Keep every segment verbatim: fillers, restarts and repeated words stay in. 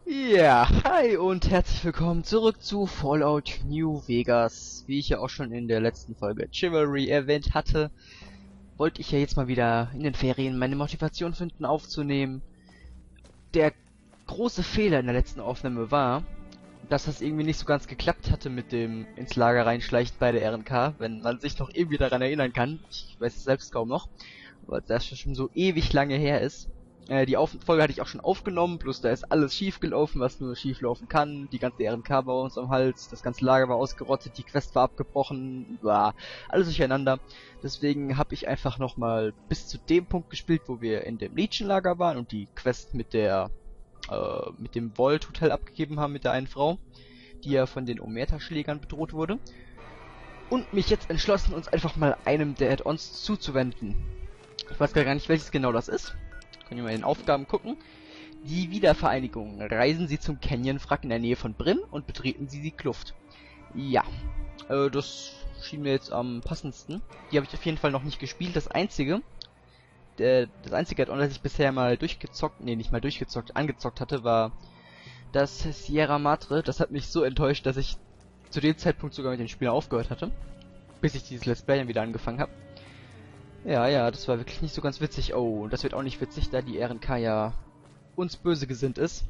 Ja, hi und herzlich willkommen zurück zu Fallout New Vegas. Wie ich ja auch schon in der letzten Folge Chivalry erwähnt hatte, wollte ich ja jetzt mal wieder in den Ferien meine Motivation finden aufzunehmen. Der große Fehler in der letzten Aufnahme war, dass das irgendwie nicht so ganz geklappt hatte mit dem ins Lager reinschleichen bei der R N K, wenn man sich noch irgendwie daran erinnern kann. Ich weiß es selbst kaum noch, weil das schon so ewig lange her ist. Äh, die Auf Folge hatte ich auch schon aufgenommen, bloß da ist alles schief gelaufen, was nur schief laufen kann. Die ganze R N K war uns am Hals, das ganze Lager war ausgerottet, die Quest war abgebrochen, war alles durcheinander. Deswegen habe ich einfach nochmal bis zu dem Punkt gespielt, wo wir in dem Legion-Lager waren und die Quest mit der äh, mit dem Vault Hotel abgegeben haben mit der einen Frau, die ja von den Omerta-Schlägern bedroht wurde. Und mich jetzt entschlossen, uns einfach mal einem der Add-ons zuzuwenden. Ich weiß gar nicht, welches genau das ist. Können wir mal in den Aufgaben gucken. Die Wiedervereinigung. Reisen Sie zum Canyon-Wrack in der Nähe von Bryn und betreten Sie die Kluft. Ja, äh, das schien mir jetzt am passendsten. Die habe ich auf jeden Fall noch nicht gespielt. Das einzige, der, das einzige Add-on, das ich bisher mal durchgezockt, nee, nicht mal durchgezockt, angezockt hatte, war das Sierra Madre. Das hat mich so enttäuscht, dass ich zu dem Zeitpunkt sogar mit dem Spiel aufgehört hatte. Bis ich dieses Let's Play dann wieder angefangen habe. Ja, ja, das war wirklich nicht so ganz witzig. Oh, und das wird auch nicht witzig, da die R N K ja uns böse gesinnt ist.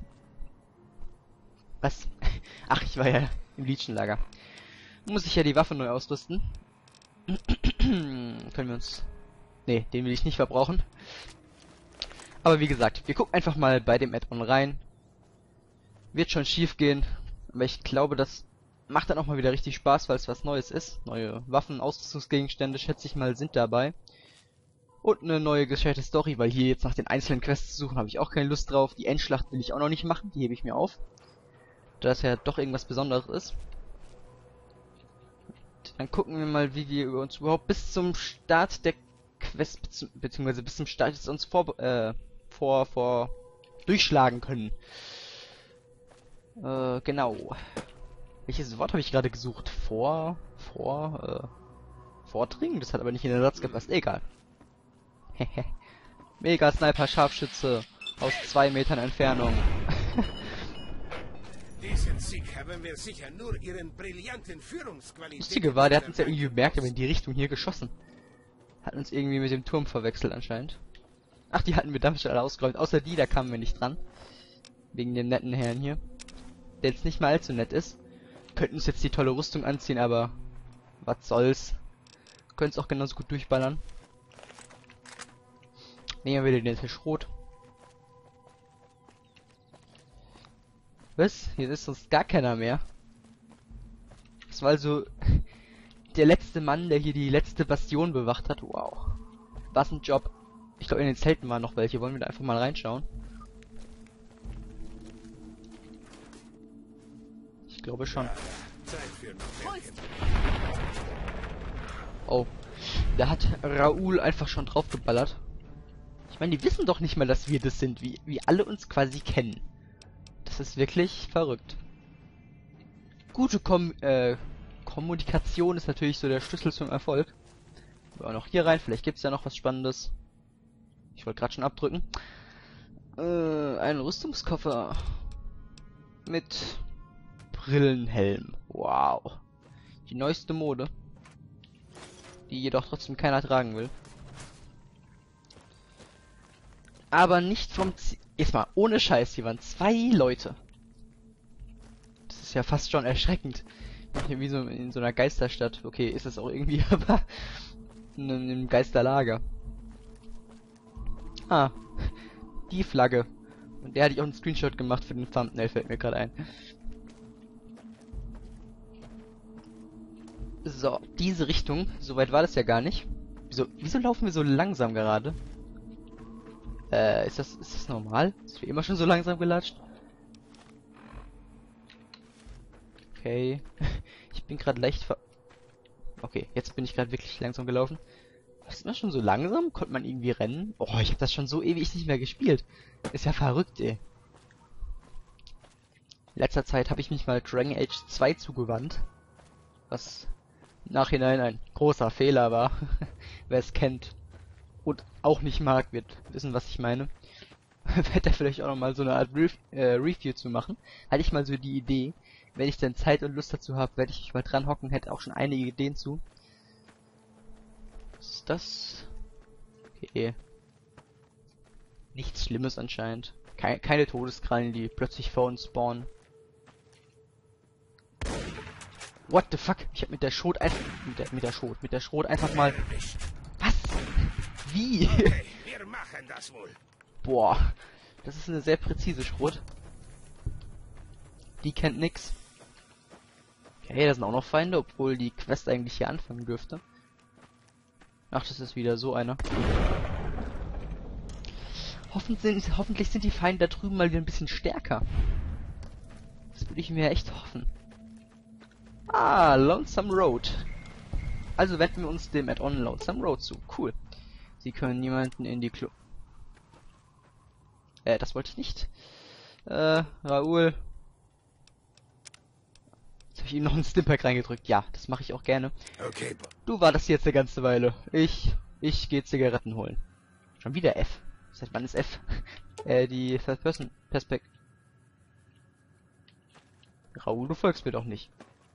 Was? Ach, ich war ja im Legion-Lager. Muss ich ja die Waffe neu ausrüsten. Können wir uns... Nee, den will ich nicht verbrauchen. Aber wie gesagt, wir gucken einfach mal bei dem Add-on rein. Wird schon schief gehen. Aber ich glaube, das macht dann auch mal wieder richtig Spaß, weil es was Neues ist. Neue Waffen, Ausrüstungsgegenstände, schätze ich mal, sind dabei. Und eine neue gescheite Story, weil hier jetzt nach den einzelnen Quests zu suchen, habe ich auch keine Lust drauf. Die Endschlacht will ich auch noch nicht machen, die hebe ich mir auf. Da es ja doch irgendwas Besonderes ist. Dann gucken wir mal, wie wir uns überhaupt bis zum Start der Quest, beziehungsweise bis zum Start des uns vor, äh, vor, vor, durchschlagen können. Äh, genau. Welches Wort habe ich gerade gesucht? Vor, vor, äh, vordringen? Das hat aber nicht in den Satz gepasst. Egal. Mega Sniper Scharfschütze aus zwei Metern Entfernung. Diesen Sieg haben wir sicher nur ihren brillanten Führungsqualitäten. Lustige war, der hat uns ja irgendwie bemerkt, aber in die Richtung hier geschossen. Hat uns irgendwie mit dem Turm verwechselt anscheinend. Ach, die hatten wir damit schon alle ausgeräumt. Außer die, da kamen wir nicht dran. Wegen dem netten Herrn hier. Der jetzt nicht mal allzu nett ist. Könnten uns jetzt die tolle Rüstung anziehen, aber was soll's. Können es auch genauso gut durchballern. Nehmen wir den Tisch rot. Was? Hier ist sonst gar keiner mehr. Das war also der letzte Mann, der hier die letzte Bastion bewacht hat. Wow. Was ein Job. Ich glaube, in den Zelten waren noch welche. Wollen wir da einfach mal reinschauen? Ich glaube schon. Oh. Da hat Raoul einfach schon drauf geballert. Ich meine, die wissen doch nicht mal, dass wir das sind, wie, wie alle uns quasi kennen. Das ist wirklich verrückt. Gute Kom äh, Kommunikation ist natürlich so der Schlüssel zum Erfolg. Wir auch noch hier rein, vielleicht gibt es ja noch was Spannendes. Ich wollte gerade schon abdrücken. Äh, ein Rüstungskoffer. Mit Brillenhelm. Wow. Die neueste Mode. Die jedoch trotzdem keiner tragen will. Aber nicht vom Z Jetzt mal, ohne Scheiß, hier waren zwei Leute. Das ist ja fast schon erschreckend. Wie so in so einer Geisterstadt. Okay, ist es auch irgendwie, aber in einem Geisterlager. Ah, die Flagge. Und der hatte ich auch einen Screenshot gemacht für den Thumbnail, fällt mir gerade ein. So, diese Richtung. Soweit war das ja gar nicht. Wieso, wieso laufen wir so langsam gerade? Äh, ist das, ist das normal? Ist wie immer schon so langsam gelatscht? Okay. Ich bin gerade leicht ver... Okay, jetzt bin ich gerade wirklich langsam gelaufen. Ist man schon so langsam? Konnte man irgendwie rennen? Oh, ich habe das schon so ewig nicht mehr gespielt. Ist ja verrückt, ey. In letzter Zeit habe ich mich mal Dragon Age zwei zugewandt. Was im Nachhinein ein großer Fehler war. Wer es kennt und auch nicht mag, wird wissen, was ich meine. werde da vielleicht auch nochmal so eine Art Re äh, Review zu machen. Hatte ich mal so die Idee. Wenn ich dann Zeit und Lust dazu habe, werde ich mich mal dran hocken. Hätte auch schon einige Ideen zu. Was ist das? Okay. Nichts Schlimmes anscheinend. Keine, keine Todeskrallen, die plötzlich vor uns spawnen. What the fuck? Ich hab mit der Schrot einfach... Mit der, mit der Schrot, mit der Schrot einfach mal... Was? Wie? Okay, wir machen das wohl. Boah. Das ist eine sehr präzise Schrot. Die kennt nix. Okay, da sind auch noch Feinde, obwohl die Quest eigentlich hier anfangen dürfte. Ach, das ist wieder so einer. Hoffentlich, hoffentlich sind die Feinde da drüben mal wieder ein bisschen stärker. Das würde ich mir echt hoffen. Ah, Lonesome Road. Also wenden wir uns dem Add-on Lonesome Road zu. Cool. Sie können niemanden in die Klo... Äh, das wollte ich nicht. Äh, Raoul. Jetzt habe ich ihm noch einen Stimpack reingedrückt. Ja, das mache ich auch gerne. Okay, Du wartest jetzt eine ganze Weile. Ich, ich gehe Zigaretten holen. Schon wieder F. Seit wann ist F? äh, die Third-Person-Perspektive. Raoul, du folgst mir doch nicht.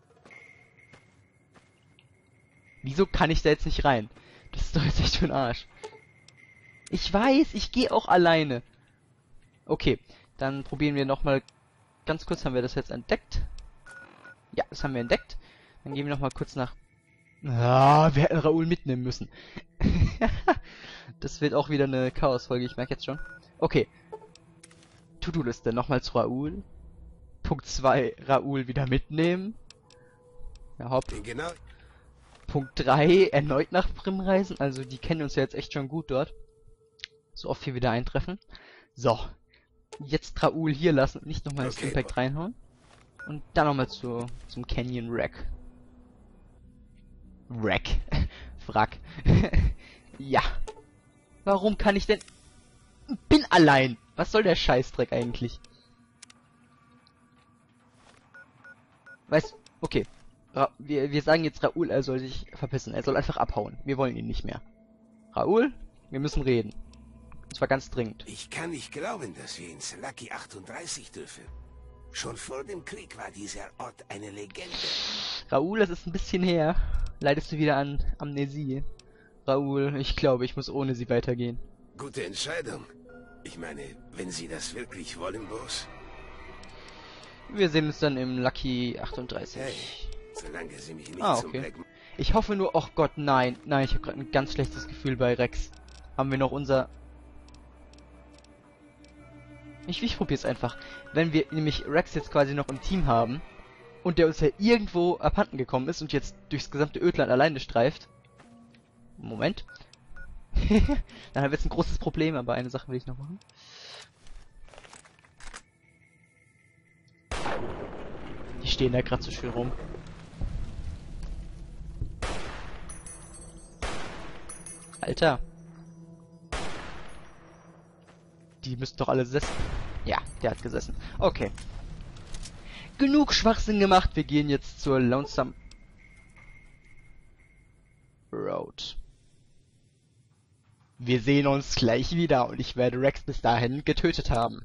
Wieso kann ich da jetzt nicht rein? Das ist doch jetzt echt für den Arsch. Ich weiß, ich gehe auch alleine. Okay, dann probieren wir nochmal. Ganz kurz, haben wir das jetzt entdeckt? Ja, das haben wir entdeckt. Dann gehen wir nochmal kurz nach... Ah, wir hätten Raoul mitnehmen müssen. Das wird auch wieder eine Chaos-Folge, ich merke jetzt schon. Okay. To-Do-Liste, nochmal zu Raoul. Punkt zwei, Raoul wieder mitnehmen. Ja, hopp. genau. Punkt drei, erneut nach Primm reisen. Also, die kennen uns ja jetzt echt schon gut dort. So oft hier wieder eintreffen. So. Jetzt Raoul hier lassen und nicht nochmal das Okay, Impact reinhauen. Und dann nochmal zu, zum Canyon Wreck. Wreck. Wrack. Ja. Warum kann ich denn... Bin allein. Was soll der Scheißdreck eigentlich? Weißt... Okay. Ra wir, wir sagen jetzt Raoul, er soll sich verpissen. Er soll einfach abhauen. Wir wollen ihn nicht mehr. Raoul, wir müssen reden. Und zwar ganz dringend. Ich kann nicht glauben, dass wir ins Lucky achtunddreißig dürfen. Schon vor dem Krieg war dieser Ort eine Legende. Raoul, das ist ein bisschen her. Leidest du wieder an Amnesie? Raoul, ich glaube, ich muss ohne sie weitergehen. Gute Entscheidung. Ich meine, wenn Sie das wirklich wollen, Boss. Wir sehen uns dann im Lucky achtunddreißig. Hey, solange Sie mich nicht Ah, zum okay. Black... Ich hoffe nur, oh Gott, nein. Nein, ich habe gerade ein ganz schlechtes Gefühl bei Rex. Haben wir noch unser... Ich, ich probier's einfach. Wenn wir nämlich Rex jetzt quasi noch im Team haben und der uns ja irgendwo abhanden gekommen ist und jetzt durchs gesamte Ödland alleine streift. Moment. Dann haben wir jetzt ein großes Problem, aber eine Sache will ich noch machen. Die stehen da gerade so schön rum. Alter. Die müssten doch alle sitzen. Ja, der hat gesessen. Okay. Genug Schwachsinn gemacht. Wir gehen jetzt zur Lonesome Road. Wir sehen uns gleich wieder und ich werde Rex bis dahin getötet haben.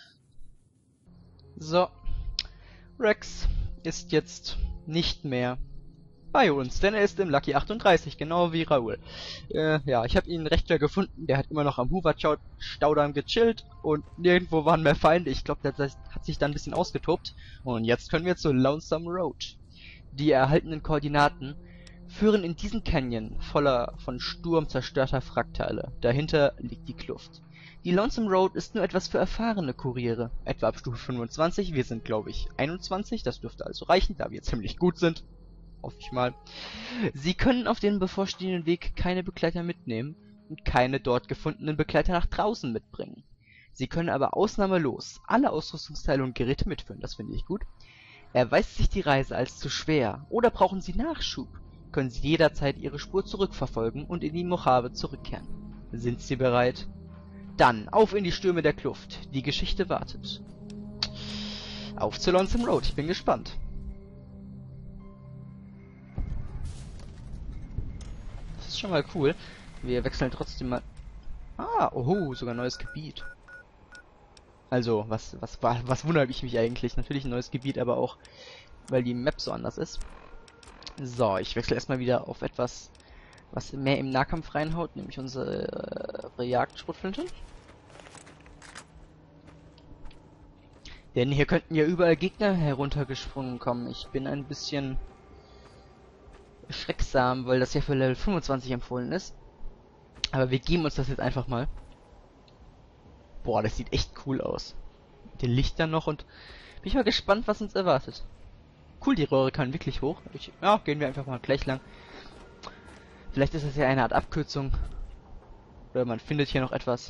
So. Rex ist jetzt nicht mehr bei uns, denn er ist im Lucky achtunddreißig, genau wie Raoul. Äh, ja, ich habe ihn recht schnell gefunden, der hat immer noch am Hoover-Staudamm gechillt und nirgendwo waren mehr Feinde. Ich glaube, der hat sich dann ein bisschen ausgetobt. Und jetzt können wir zur Lonesome Road. Die erhaltenen Koordinaten führen in diesen Canyon voller von Sturm zerstörter Frackteile. Dahinter liegt die Kluft. Die Lonesome Road ist nur etwas für erfahrene Kuriere, etwa ab Stufe fünfundzwanzig, wir sind glaube ich einundzwanzig, das dürfte also reichen, da wir ziemlich gut sind. Hoffe ich mal. Sie können auf den bevorstehenden Weg keine Begleiter mitnehmen und keine dort gefundenen Begleiter nach draußen mitbringen. Sie können aber ausnahmelos alle Ausrüstungsteile und Geräte mitführen, das finde ich gut. Erweist sich die Reise als zu schwer oder brauchen Sie Nachschub, können Sie jederzeit Ihre Spur zurückverfolgen und in die Mojave zurückkehren. Sind Sie bereit? Dann auf in die Stürme der Kluft. Die Geschichte wartet. Auf zur Lonesome Road. Ich bin gespannt. Das ist schon mal cool. Wir wechseln trotzdem mal... Ah, oho, sogar neues Gebiet. Also, was, was, was wundere ich mich eigentlich? Natürlich ein neues Gebiet, aber auch, weil die Map so anders ist. So, ich wechsle erstmal wieder auf etwas, was mehr im Nahkampf reinhaut, nämlich unsere äh, Jagdschrotflinte. Denn hier könnten ja überall Gegner heruntergesprungen kommen. Ich bin ein bisschen schrecksam, weil das ja für Level fünfundzwanzig empfohlen ist. Aber wir geben uns das jetzt einfach mal. Boah, das sieht echt cool aus. Mit den Lichtern noch und bin ich mal gespannt, was uns erwartet. Cool, die Röhre kann wirklich hoch. Ich, ja, gehen wir einfach mal gleich lang. Vielleicht ist das ja eine Art Abkürzung. Oder man findet hier noch etwas.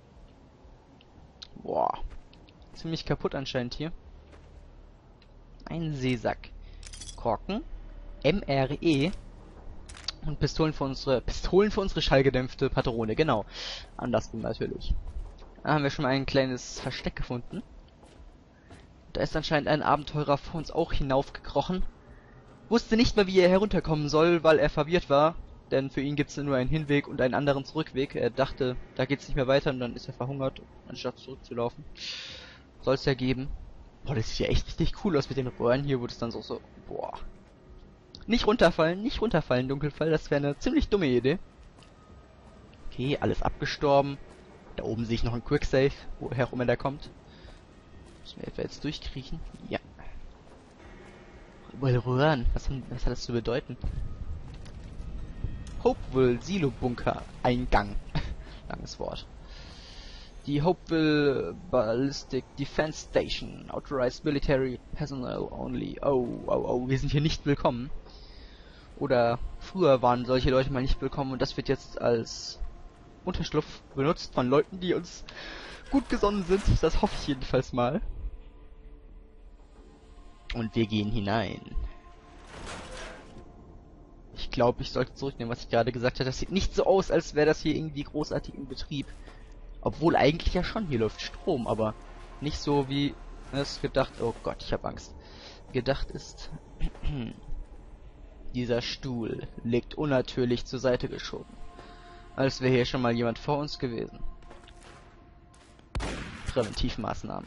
Boah. Ziemlich kaputt anscheinend hier. Ein Seesack. Korken. M R E. Und Pistolen für unsere... Pistolen für unsere schallgedämpfte Patrone, genau. Andersrum natürlich. Da haben wir schon mal ein kleines Versteck gefunden. Da ist anscheinend ein Abenteurer vor uns auch hinaufgekrochen. Wusste nicht mal, wie er herunterkommen soll, weil er verwirrt war. Denn für ihn gibt es nur einen Hinweg und einen anderen Zurückweg. Er dachte, da geht's nicht mehr weiter und dann ist er verhungert, anstatt zurückzulaufen. Soll es ja geben. Boah, das sieht ja echt richtig cool aus mit den Röhren. Hier wurde es dann so so... Boah. Nicht runterfallen, nicht runterfallen, Dunkelfall. Das wäre eine ziemlich dumme Idee. Okay, alles abgestorben. Da oben sehe ich noch einen Quicksave, woher auch immer der kommt. Müssen wir etwa jetzt durchkriechen? Ja. Überall Röhren. Was, haben, was hat das zu bedeuten? Hopeville Silo-Bunker Eingang. Langes Wort. Die Hopeville Ballistic Defense Station. Authorized Military Personnel only. Oh, oh, oh. Wir sind hier nicht willkommen. Oder früher waren solche Leute mal nicht willkommen und das wird jetzt als Unterschlupf benutzt von Leuten, die uns gut gesonnen sind. Das hoffe ich jedenfalls mal. Und wir gehen hinein. Ich glaube, ich sollte zurücknehmen, was ich gerade gesagt habe. Das sieht nicht so aus, als wäre das hier irgendwie großartig in Betrieb. Obwohl eigentlich ja schon, hier läuft Strom, aber nicht so wie es gedacht... Oh Gott, ich habe Angst. Gedacht ist... Dieser Stuhl liegt unnatürlich zur Seite geschoben. Als wäre hier schon mal jemand vor uns gewesen. Präventivmaßnahmen.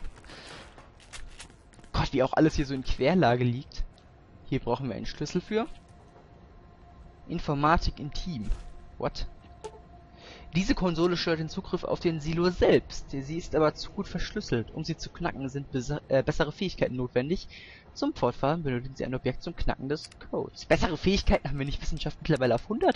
Gott, wie auch alles hier so in Querlage liegt. Hier brauchen wir einen Schlüssel für. Informatik im Team. What? Diese Konsole steuert den Zugriff auf den Silo selbst. Sie ist aber zu gut verschlüsselt. Um sie zu knacken, sind äh, bessere Fähigkeiten notwendig. Zum Fortfahren benötigen Sie ein Objekt zum Knacken des Codes. Bessere Fähigkeiten? Haben wir nicht Wissenschaft mittlerweile auf hundert?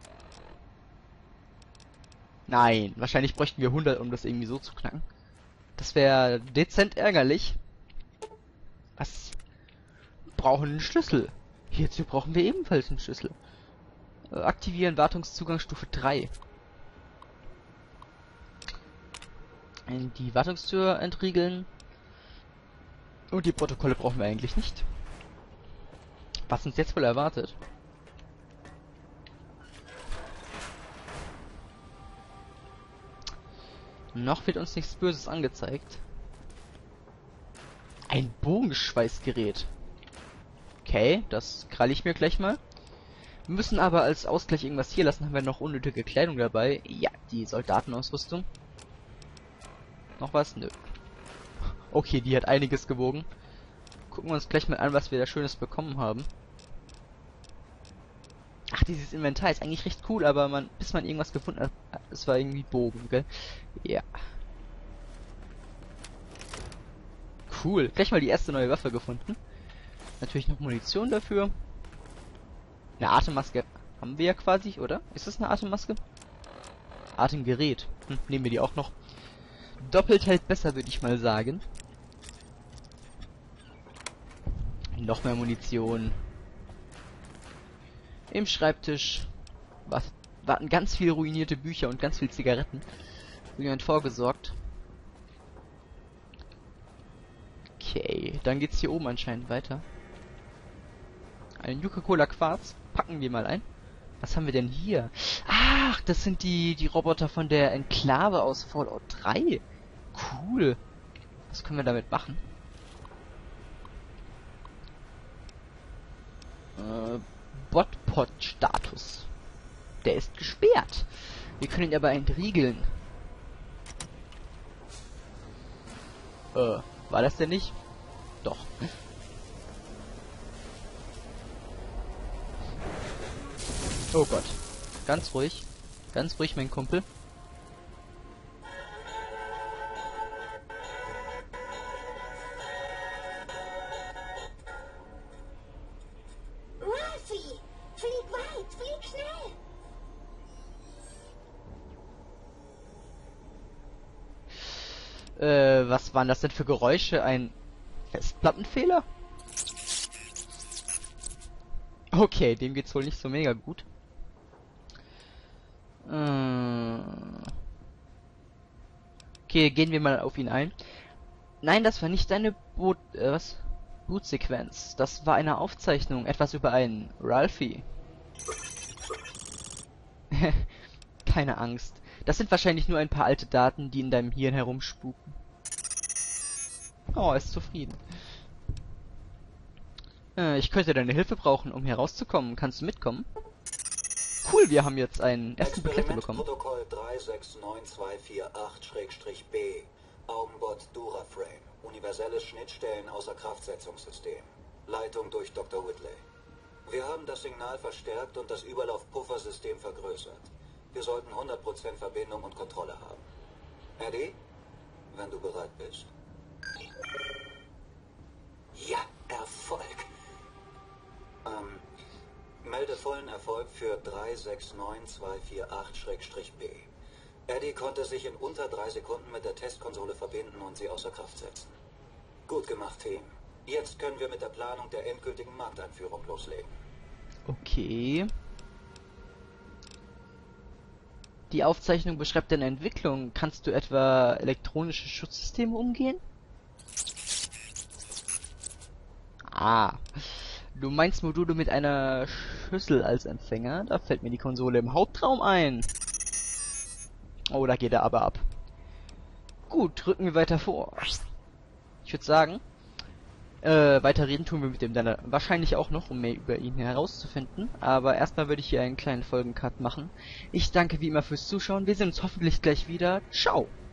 Nein, wahrscheinlich bräuchten wir hundert, um das irgendwie so zu knacken. Das wäre dezent ärgerlich. Was? Wir brauchen einen Schlüssel. Hierzu brauchen wir ebenfalls einen Schlüssel. Äh, aktivieren Wartungszugang Stufe drei. Die Wartungstür entriegeln. Und die Protokolle brauchen wir eigentlich nicht. Was uns jetzt wohl erwartet? Noch wird uns nichts Böses angezeigt. Ein Bogenschweißgerät. Okay, das kralle ich mir gleich mal. Wir müssen aber als Ausgleich irgendwas hier lassen. Haben wir noch unnötige Kleidung dabei? Ja, die Soldatenausrüstung. Noch was? Nö. Okay, die hat einiges gewogen. Gucken wir uns gleich mal an, was wir da Schönes bekommen haben. Ach, dieses Inventar ist eigentlich recht cool, aber man, bis man irgendwas gefunden hat, es war irgendwie Bogen, gell? Ja. Cool. Gleich mal die erste neue Waffe gefunden. Natürlich noch Munition dafür. Eine Atemmaske haben wir ja quasi, oder? Ist das eine Atemmaske? Atemgerät. Hm, nehmen wir die auch noch. Doppelt hält besser, würde ich mal sagen. Noch mehr Munition. Im Schreibtisch warten ganz viele ruinierte Bücher und ganz viele Zigaretten. Für jemand vorgesorgt. Okay, dann geht's hier oben anscheinend weiter. Ein Nuka-Cola Quarz. Packen wir mal ein. Was haben wir denn hier? Ach, das sind die, die Roboter von der Enklave aus Fallout drei. Cool. Was können wir damit machen? Äh, Botpot-Status. Der ist gesperrt. Wir können ihn aber entriegeln. Äh, war das denn nicht? Doch. Oh Gott. Ganz ruhig. Ganz ruhig, mein Kumpel. Ralphie! Flieg weit! Flieg schnell! Äh, was waren das denn für Geräusche? Ein Festplattenfehler? Okay, dem geht's wohl nicht so mega gut. Äh. Okay, gehen wir mal auf ihn ein. Nein, das war nicht deine Boot... Äh, was? Bootsequenz. Das war eine Aufzeichnung. Etwas über einen Ralphie. Keine Angst. Das sind wahrscheinlich nur ein paar alte Daten, die in deinem Hirn herumspuken. Oh, er ist zufrieden. Äh, ich könnte deine Hilfe brauchen, um hier rauszukommen. Kannst du mitkommen? Cool, wir haben jetzt einen ersten Begleiter bekommen. Protokoll drei sechs neun zwei vier acht B. Augenbot Duraframe. Universelles Schnittstellen außer Kraftsetzungssystem. Leitung durch Doktor Whitley. Wir haben das Signal verstärkt und das Überlaufpuffersystem vergrößert. Wir sollten hundert Prozent Verbindung und Kontrolle haben. Eddie, wenn du bereit bist. Ja, Erfolg. Ähm, melde vollen Erfolg für drei sechs neun zwei vier acht B. Eddie konnte sich in unter drei Sekunden mit der Testkonsole verbinden und sie außer Kraft setzen. Gut gemacht, Team. Jetzt können wir mit der Planung der endgültigen Markteinführung loslegen. Okay. Die Aufzeichnung beschreibt deine Entwicklung. Kannst du etwa elektronische Schutzsysteme umgehen? Ah. Du meinst Module mit einer Schüssel als Empfänger? Da fällt mir die Konsole im Hauptraum ein. Oh, da geht er aber ab. Gut, rücken wir weiter vor. Ich würde sagen, äh, weiter reden tun wir mit dem dann wahrscheinlich auch noch, um mehr über ihn herauszufinden. Aber erstmal würde ich hier einen kleinen Folgencut machen. Ich danke wie immer fürs Zuschauen. Wir sehen uns hoffentlich gleich wieder. Ciao!